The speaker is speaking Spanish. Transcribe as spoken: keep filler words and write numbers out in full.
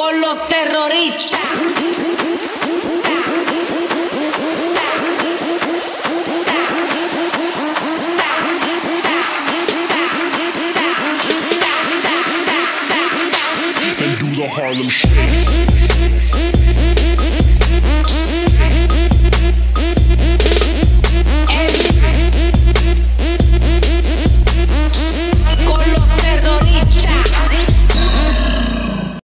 con los terroristas. And do the Harlem Shake.